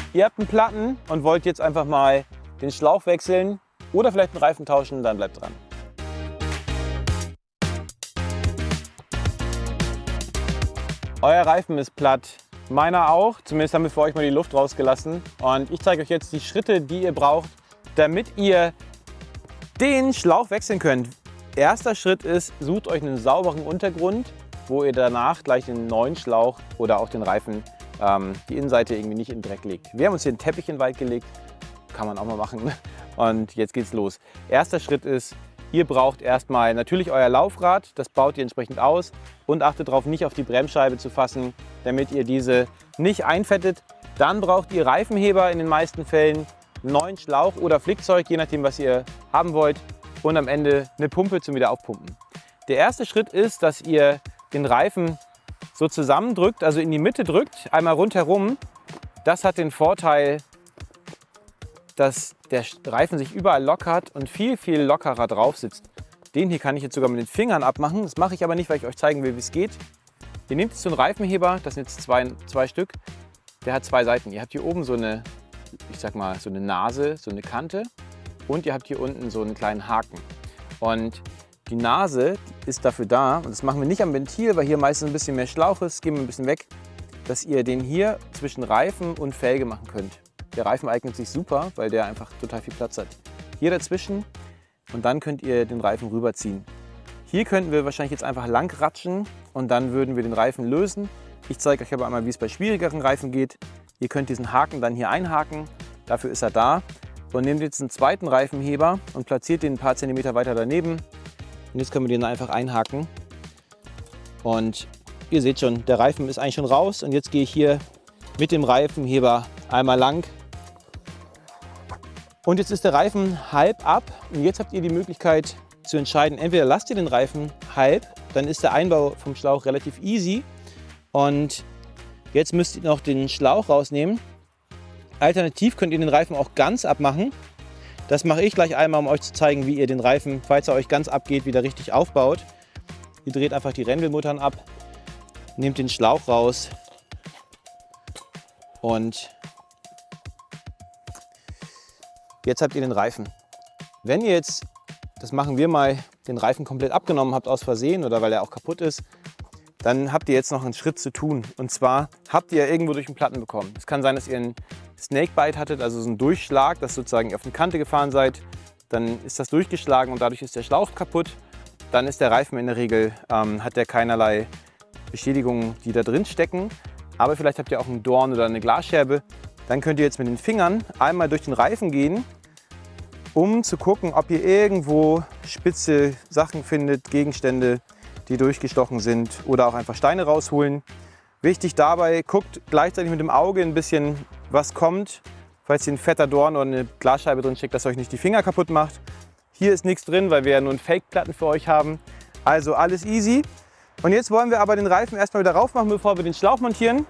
Ihr habt einen Platten und wollt jetzt einfach mal den Schlauch wechseln oder vielleicht einen Reifen tauschen, dann bleibt dran. Euer Reifen ist platt, meiner auch. Zumindest haben wir für euch mal die Luft rausgelassen. Und ich zeige euch jetzt die Schritte, die ihr braucht, damit ihr den Schlauch wechseln könnt. Erster Schritt ist, sucht euch einen sauberen Untergrund, wo ihr danach gleich den neuen Schlauch oder auch den Reifen, die Innenseite irgendwie nicht in den Dreck legt. Wir haben uns hier einen Teppich in den Wald gelegt, kann man auch mal machen. Und jetzt geht's los. Erster Schritt ist, ihr braucht erstmal natürlich euer Laufrad, das baut ihr entsprechend aus und achtet darauf, nicht auf die Bremsscheibe zu fassen, damit ihr diese nicht einfettet. Dann braucht ihr Reifenheber in den meisten Fällen, einen neuen Schlauch oder Flickzeug, je nachdem was ihr haben wollt und am Ende eine Pumpe zum Wiederaufpumpen. Der erste Schritt ist, dass ihr den Reifen so zusammendrückt, also in die Mitte drückt, einmal rundherum. Das hat den Vorteil, dass der Reifen sich überall lockert und viel, viel lockerer drauf sitzt. Den hier kann ich jetzt sogar mit den Fingern abmachen. Das mache ich aber nicht, weil ich euch zeigen will, wie es geht. Ihr nehmt jetzt so einen Reifenheber, das sind jetzt zwei Stück. Der hat zwei Seiten. Ihr habt hier oben so eine, ich sag mal, so eine Nase, so eine Kante. Und ihr habt hier unten so einen kleinen Haken. Und die Nase ist dafür da, und das machen wir nicht am Ventil, weil hier meistens ein bisschen mehr Schlauch ist, gehen wir ein bisschen weg, dass ihr den hier zwischen Reifen und Felge machen könnt. Der Reifen eignet sich super, weil der einfach total viel Platz hat. Hier dazwischen und dann könnt ihr den Reifen rüberziehen. Hier könnten wir wahrscheinlich jetzt einfach lang ratschen und dann würden wir den Reifen lösen. Ich zeige euch aber einmal, wie es bei schwierigeren Reifen geht. Ihr könnt diesen Haken dann hier einhaken, dafür ist er da. Und nehmt jetzt einen zweiten Reifenheber und platziert den ein paar Zentimeter weiter daneben. Und jetzt können wir den einfach einhaken. Und ihr seht schon, der Reifen ist eigentlich schon raus. Und jetzt gehe ich hier mit dem Reifenheber einmal lang. Und jetzt ist der Reifen halb ab. Und jetzt habt ihr die Möglichkeit zu entscheiden, entweder lasst ihr den Reifen halb, dann ist der Einbau vom Schlauch relativ easy. Und jetzt müsst ihr noch den Schlauch rausnehmen. Alternativ könnt ihr den Reifen auch ganz abmachen. Das mache ich gleich einmal, um euch zu zeigen, wie ihr den Reifen, falls er euch ganz abgeht, wieder richtig aufbaut. Ihr dreht einfach die Rändelmuttern ab, nehmt den Schlauch raus und jetzt habt ihr den Reifen. Wenn ihr jetzt, das machen wir mal, den Reifen komplett abgenommen habt aus Versehen oder weil er auch kaputt ist, dann habt ihr jetzt noch einen Schritt zu tun. Und zwar habt ihr irgendwo durch den Platten bekommen. Es kann sein, dass ihr einen Snakebite hattet, also so einen Durchschlag, dass sozusagen ihr auf eine Kante gefahren seid. Dann ist das durchgeschlagen und dadurch ist der Schlauch kaputt. Dann ist der Reifen in der Regel, hat der keinerlei Beschädigungen, die da drin stecken. Aber vielleicht habt ihr auch einen Dorn oder eine Glasscherbe. Dann könnt ihr jetzt mit den Fingern einmal durch den Reifen gehen, um zu gucken, ob ihr irgendwo spitze Sachen findet, Gegenstände, die durchgestochen sind oder auch einfach Steine rausholen. Wichtig dabei, guckt gleichzeitig mit dem Auge ein bisschen, was kommt. Falls hier ein fetter Dorn oder eine Glasscheibe drin steckt, dass euch nicht die Finger kaputt macht. Hier ist nichts drin, weil wir ja nur einen Fake-Platten für euch haben. Also alles easy. Und jetzt wollen wir aber den Reifen erstmal wieder rauf machen, bevor wir den Schlauch montieren.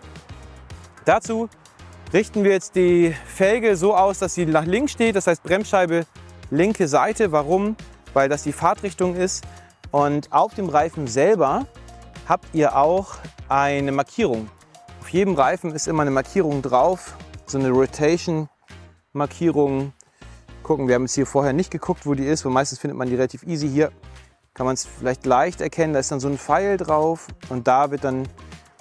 Dazu richten wir jetzt die Felge so aus, dass sie nach links steht. Das heißt Bremsscheibe linke Seite. Warum? Weil das die Fahrtrichtung ist. Und auf dem Reifen selber habt ihr auch eine Markierung. Auf jedem Reifen ist immer eine Markierung drauf, so eine Rotation-Markierung. Gucken, wir haben jetzt hier vorher nicht geguckt, wo die ist, weil meistens findet man die relativ easy. Hier kann man es vielleicht leicht erkennen, da ist dann so ein Pfeil drauf und da wird dann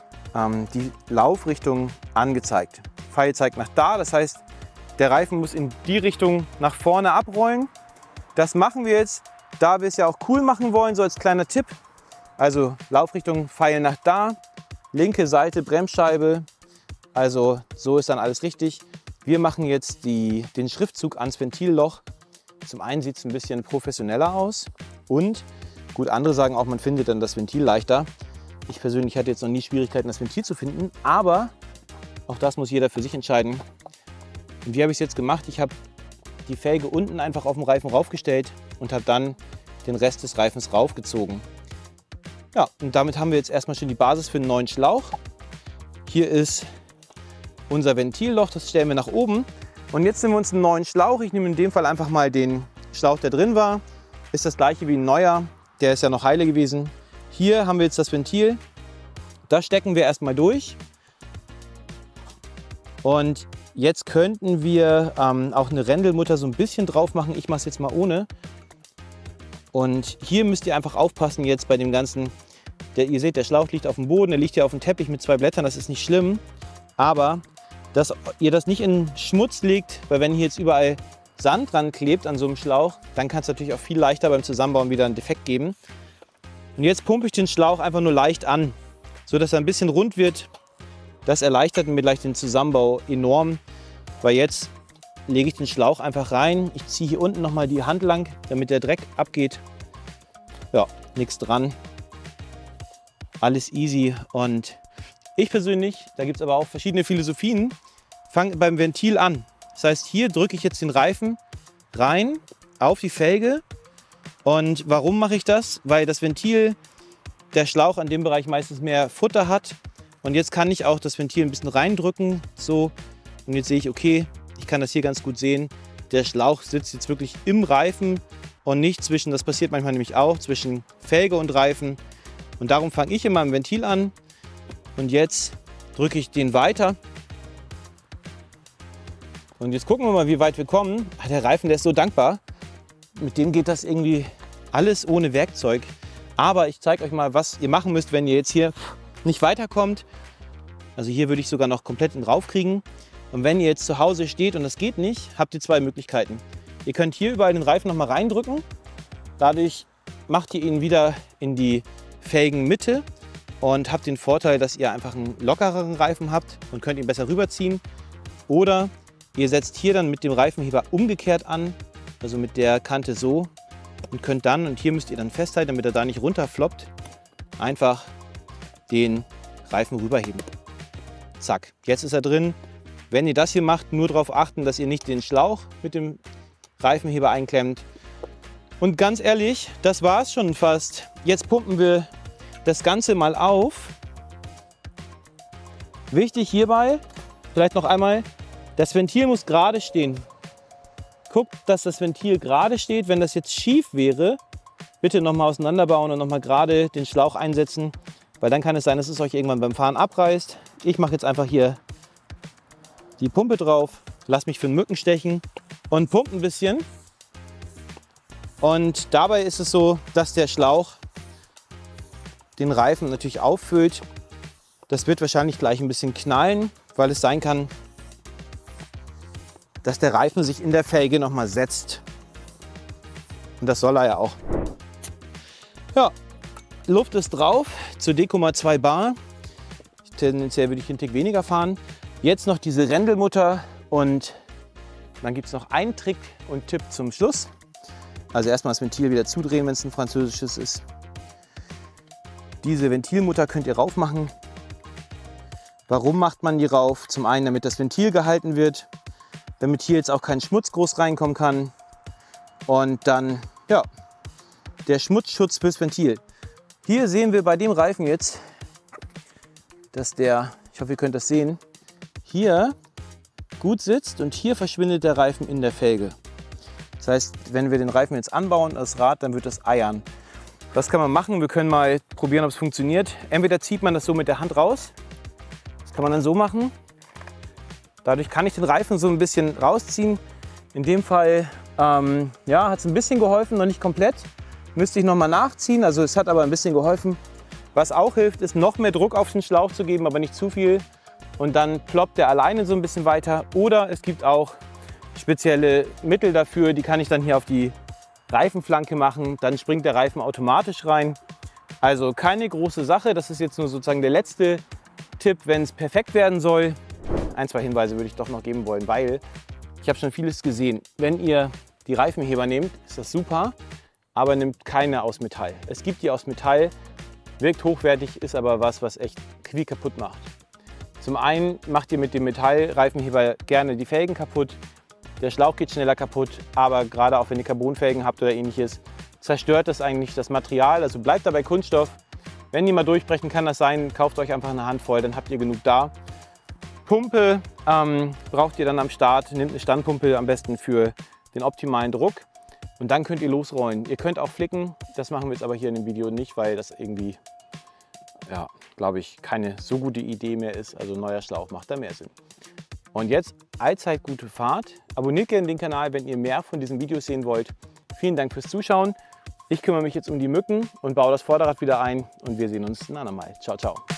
die Laufrichtung angezeigt. Pfeil zeigt nach da, das heißt, der Reifen muss in die Richtung nach vorne abrollen. Das machen wir jetzt, da wir es ja auch cool machen wollen, so als kleiner Tipp. Also Laufrichtung, Pfeil nach da, linke Seite Bremsscheibe, also so ist dann alles richtig. Wir machen jetzt den Schriftzug ans Ventilloch. Zum einen sieht es ein bisschen professioneller aus und gut, andere sagen auch, man findet dann das Ventil leichter. Ich persönlich hatte jetzt noch nie Schwierigkeiten, das Ventil zu finden, aber auch das muss jeder für sich entscheiden. Und wie habe ich es jetzt gemacht? Ich habe die Felge unten einfach auf dem Reifen raufgestellt und habe dann den Rest des Reifens raufgezogen. Ja, und damit haben wir jetzt erstmal schon die Basis für einen neuen Schlauch. Hier ist unser Ventilloch, das stellen wir nach oben. Und jetzt nehmen wir uns einen neuen Schlauch. Ich nehme in dem Fall einfach mal den Schlauch, der drin war. Ist das gleiche wie ein neuer, der ist ja noch heile gewesen. Hier haben wir jetzt das Ventil. Das stecken wir erstmal durch. Und Jetzt könnten wir auch eine Rändelmutter so ein bisschen drauf machen. Ich mache es jetzt mal ohne. Und hier müsst ihr einfach aufpassen jetzt bei dem Ganzen. Ihr seht, der Schlauch liegt auf dem Boden, der liegt hier auf dem Teppich mit 2 Blättern, das ist nicht schlimm. Aber dass ihr das nicht in Schmutz legt, weil wenn hier jetzt überall Sand dran klebt an so einem Schlauch, dann kann es natürlich auch viel leichter beim Zusammenbauen wieder einen Defekt geben. Und jetzt pumpe ich den Schlauch einfach nur leicht an, sodass er ein bisschen rund wird. Das erleichtert mir gleich den Zusammenbau enorm, weil jetzt lege ich den Schlauch einfach rein. Ich ziehe hier unten nochmal die Hand lang, damit der Dreck abgeht. Ja, nichts dran. Alles easy. Und ich persönlich, da gibt es aber auch verschiedene Philosophien, fange beim Ventil an. Das heißt, hier drücke ich jetzt den Reifen rein auf die Felge. Und warum mache ich das? Weil das Ventil, der Schlauch an dem Bereich meistens mehr Futter hat. Und jetzt kann ich auch das Ventil ein bisschen reindrücken. So. Und jetzt sehe ich, okay, ich kann das hier ganz gut sehen. Der Schlauch sitzt jetzt wirklich im Reifen und nicht zwischen, das passiert manchmal nämlich auch, zwischen Felge und Reifen. Und darum fange ich immer am Ventil an. Und jetzt drücke ich den weiter. Und jetzt gucken wir mal, wie weit wir kommen. Der Reifen, der ist so dankbar. Mit dem geht das irgendwie alles ohne Werkzeug. Aber ich zeige euch mal, was ihr machen müsst, wenn ihr jetzt hier nicht weiterkommt. Also hier würde ich sogar noch komplett drauf kriegen. Und wenn ihr jetzt zu Hause steht und das geht nicht, habt ihr 2 Möglichkeiten. Ihr könnt hier überall den Reifen noch mal reindrücken. Dadurch macht ihr ihn wieder in die Felgenmitte und habt den Vorteil, dass ihr einfach einen lockereren Reifen habt und könnt ihn besser rüberziehen. Oder ihr setzt hier dann mit dem Reifenheber umgekehrt an, also mit der Kante so, und könnt dann, und hier müsst ihr dann festhalten, damit er da nicht runterfloppt, einfach den Reifen rüberheben. Zack, jetzt ist er drin. Wenn ihr das hier macht, nur darauf achten, dass ihr nicht den Schlauch mit dem Reifenheber einklemmt. Und ganz ehrlich, das war es schon fast. Jetzt pumpen wir das Ganze mal auf. Wichtig hierbei, vielleicht noch einmal, das Ventil muss gerade stehen. Guckt, dass das Ventil gerade steht. Wenn das jetzt schief wäre, bitte nochmal auseinanderbauen und nochmal gerade den Schlauch einsetzen, weil dann kann es sein, dass es euch irgendwann beim Fahren abreißt. Ich mache jetzt einfach hier die Pumpe drauf, lasse mich für den Mücken stechen und pumpe ein bisschen. Und dabei ist es so, dass der Schlauch den Reifen natürlich auffüllt. Das wird wahrscheinlich gleich ein bisschen knallen, weil es sein kann, dass der Reifen sich in der Felge noch mal setzt. Und das soll er ja auch. Ja, Luft ist drauf zu D,2 Bar. Tendenziell würde ich einen Tick weniger fahren. Jetzt noch diese Rändelmutter und dann gibt es noch einen Trick und Tipp zum Schluss. Also erstmal das Ventil wieder zudrehen, wenn es ein französisches ist. Diese Ventilmutter könnt ihr rauf machen. Warum macht man die rauf? Zum einen, damit das Ventil gehalten wird, damit hier jetzt auch kein Schmutz groß reinkommen kann. Und dann, ja, der Schmutzschutz fürs Ventil. Hier sehen wir bei dem Reifen jetzt, dass der, ich hoffe, ihr könnt das sehen, hier gut sitzt und hier verschwindet der Reifen in der Felge. Das heißt, wenn wir den Reifen jetzt anbauen, das Rad, dann wird das eiern. Was kann man machen? Wir können mal probieren, ob es funktioniert. Entweder zieht man das so mit der Hand raus. Das kann man dann so machen. Dadurch kann ich den Reifen so ein bisschen rausziehen. In dem Fall ja, hat es ein bisschen geholfen, noch nicht komplett. Müsste ich noch mal nachziehen, also es hat aber ein bisschen geholfen. Was auch hilft, ist noch mehr Druck auf den Schlauch zu geben, aber nicht zu viel. Und dann ploppt der alleine so ein bisschen weiter. Oder es gibt auch spezielle Mittel dafür, die kann ich dann hier auf die Reifenflanke machen. Dann springt der Reifen automatisch rein. Also keine große Sache. Das ist jetzt nur sozusagen der letzte Tipp, wenn es perfekt werden soll. Ein, 2 Hinweise würde ich doch noch geben wollen, weil ich habe schon vieles gesehen. Wenn ihr die Reifenheber nehmt, ist das super, aber nehmt keine aus Metall. Es gibt die aus Metall, wirkt hochwertig, ist aber was echt viel kaputt macht. Zum einen macht ihr mit dem Metallreifenheber gerne die Felgen kaputt. Der Schlauch geht schneller kaputt, aber gerade auch wenn ihr Carbonfelgen habt oder ähnliches, zerstört das eigentlich das Material. Also bleibt dabei Kunststoff. Wenn die mal durchbrechen, kann das sein, kauft euch einfach eine Handvoll, dann habt ihr genug da. Pumpe braucht ihr dann am Start. Nehmt eine Standpumpe am besten für den optimalen Druck. Und dann könnt ihr losrollen. Ihr könnt auch flicken. Das machen wir jetzt aber hier in dem Video nicht, weil das irgendwie, ja, glaube ich, keine so gute Idee mehr ist. Also ein neuer Schlauch macht da mehr Sinn. Und jetzt allzeit gute Fahrt. Abonniert gerne den Kanal, wenn ihr mehr von diesen Videos sehen wollt. Vielen Dank fürs Zuschauen. Ich kümmere mich jetzt um die Mücken und baue das Vorderrad wieder ein und wir sehen uns ein andermal. Ciao, ciao.